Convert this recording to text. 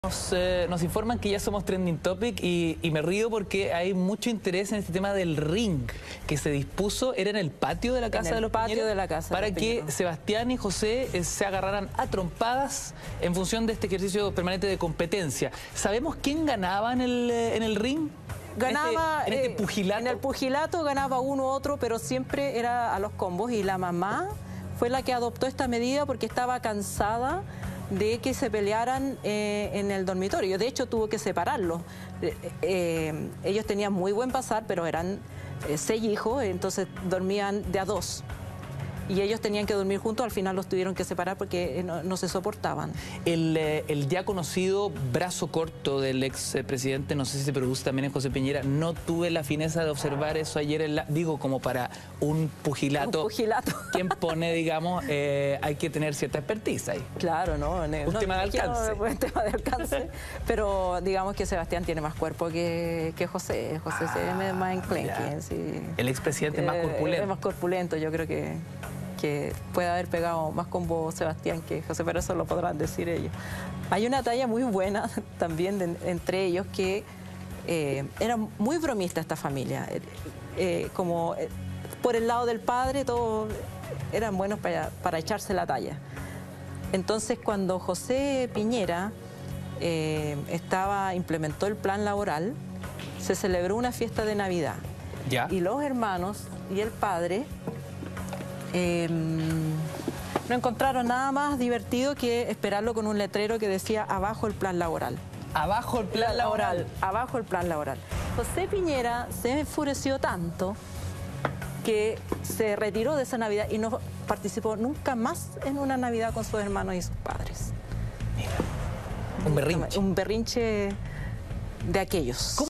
Nos informan que ya somos trending topic y me río porque hay mucho interés en este tema del ring que se dispuso, era en el patio de la casa de los Piñera, para que Sebastián y José se agarraran a trompadas en función de este ejercicio permanente de competencia. ¿Sabemos quién ganaba en el ring? Ganaba en este pugilato. En el pugilato ganaba uno u otro, pero siempre era a los combos, y la mamá fue la que adoptó esta medida porque estaba cansada de que se pelearan en el dormitorio. De hecho, tuvo que separarlos. Ellos tenían muy buen pasar, pero eran 6 hijos, entonces dormían de a 2. Y ellos tenían que dormir juntos, al final los tuvieron que separar porque no se soportaban. El ya conocido brazo corto del expresidente, no sé si se produce también en José Piñera, no tuve la fineza de observar eso ayer, digo, como para un pugilato. Un pugilato. ¿Quién pone, digamos, hay que tener cierta expertise ahí? Claro, ¿no? Un tema de alcance. Un tema de alcance, pero digamos que Sebastián tiene más cuerpo que José. José se ve más enclenque. Sí. El expresidente es más corpulento. Es más corpulento, yo creo que puede haber pegado más combo Sebastián que José, pero eso lo podrán decir ellos. Hay una talla muy buena también entre ellos que era muy bromista esta familia. Como por el lado del padre todos eran buenos para echarse la talla. Entonces cuando José Piñera implementó el plan laboral, se celebró una fiesta de Navidad. ¿Ya? Y los hermanos y el padre no encontraron nada más divertido que esperarlo con un letrero que decía abajo el plan laboral. Abajo el plan laboral. Abajo el plan laboral. José Piñera se enfureció tanto que se retiró de esa Navidad y no participó nunca más en una Navidad con sus hermanos y sus padres. Mira, un berrinche. Un berrinche de aquellos.